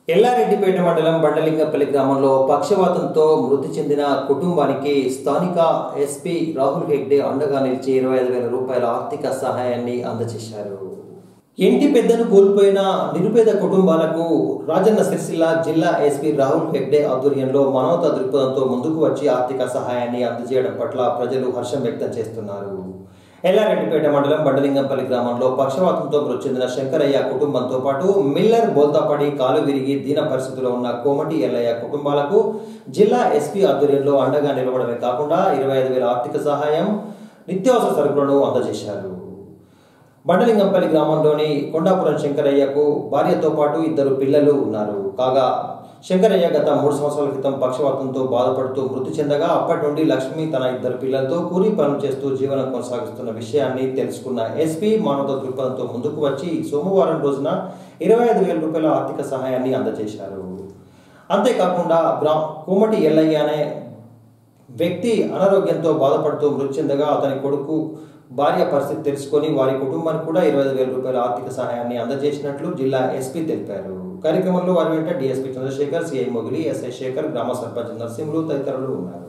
ఎల్లారెడ్డిపేట మండలం బండలింగపల్లి గ్రామంలో పక్షవాతంతో మృతి చెందిన కుటుంబానికి స్థానిక ఎస్పీ రాహుల్ హెగ్డే అండగా నిలిచి 25,000 రూపాయల ఆర్థిక సహాయాన్ని అందజేశారు. ఇంటి పెద్దను కోల్పోయిన నిరుపేద కుటుంబాలకు రాజన్న సిరిసిల్ల జిల్లా ఎస్పీ రాహుల్ హెగ్డే ఆధ్వర్యంలో మానవతా దృక్పథంతో ముందుకు వచ్చి ఆర్థిక సహాయాన్ని అందజేయడం పట్ల ప్రజలు హర్షం వ్యక్తం చేస్తున్నారు. ఎల్లారెడ్డిపేట మండలం బండలింగంపల్లి గ్రామంలో పక్షవాతంతో మృతి చెందిన శంకరయ్య కుటుంబంతో పాటు మిల్లర్ బోల్తాపడి కాలు విరిగి దీన పరిస్థితిలో ఉన్న కోమటి ఎల్లయ్య కుటుంబాలకు జిల్లా ఎస్పీ ఆధ్వర్యంలో అండగా నిలవడమే కాకుండా 25,000 ఆర్థిక సహాయం, నిత్యావసర సరుకులను అందజేశారు. బండలింగంపల్లి గ్రామంలోని కొండాపురం శంకరయ్యకు భార్యతో పాటు 2 పిల్లలు ఉన్నారు. కాగా శంకరయ్య గత 3 సంవత్సరాల క్రితం పక్షవాతంతో బాధపడుతూ మృతి చెందగా అప్పటి నుండి లక్ష్మి తన 2 పిల్లలతో కూలీ పనులు చేస్తూ జీవనం కొనసాగిస్తున్న విషయాన్ని తెలుసుకున్న ఎస్పీ మానవతా దృక్పథంతో ముందుకు వచ్చి సోమవారం రోజున 25,000 రూపాయల ఆర్థిక సహాయాన్ని అందజేశారు. అంతేకాకుండా కోమటి ఎల్లయ్య అనే వ్యక్తి అనారోగ్యంతో బాధపడుతూ మృతి చెందగా అతని కొడుకు భార్య పరిస్థితి తెలుసుకొని వారి కుటుంబానికి కూడా 25,000 రూపాయల ఆర్థిక సహాయాన్ని అందజేసినట్లు జిల్లా ఎస్పీ తెలిపారు. కార్యక్రమంలో వారి వెంట DSP Chandrashekar, CI Mogili, SI Shekar, గ్రామ సర్పంచ్ నరసింహులు తదితరులు ఉన్నారు.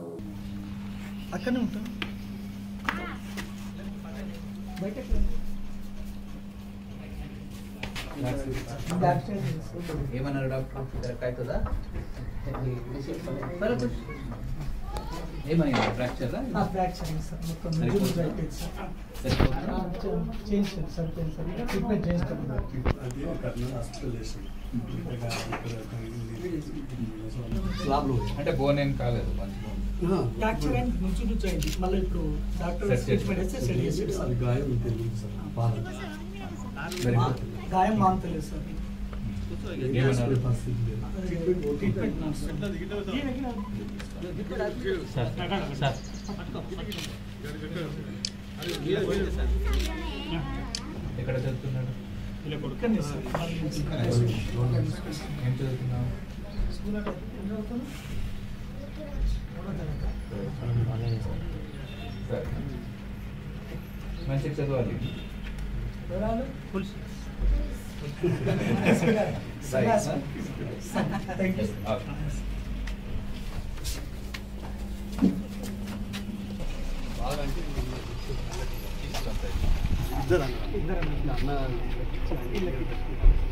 ఏమైంది ఫ్రాక్చర్ ఫ్రాక్చర్ సార్ మొత్తం నడుము జాయింట్ సార్ చేంజ్ సరిపోయింది సార్ ట్రీట్మెంట్ చేస్తాం అది కర్నూలు హాస్పిటలైజేషన్ స్లాబ్లు అంటే బోన్ ఏం కాలేదు ఫ్రాక్చర్ అండ్ నుంచి అయింది మళ్ళీ ఇప్పుడు డాక్టర్ ట్రీట్మెంట్ చేస్తే సెట్ చేసాడు సార్ గాయం తెలియదు సార్ గాయం మాంతలేదు సార్ ఎక్కడ చదువుతున్నాడు? ఏం చదువుతున్నావు? మంచిగా చదవాలి. Thank you. ఇద్దరు అన్న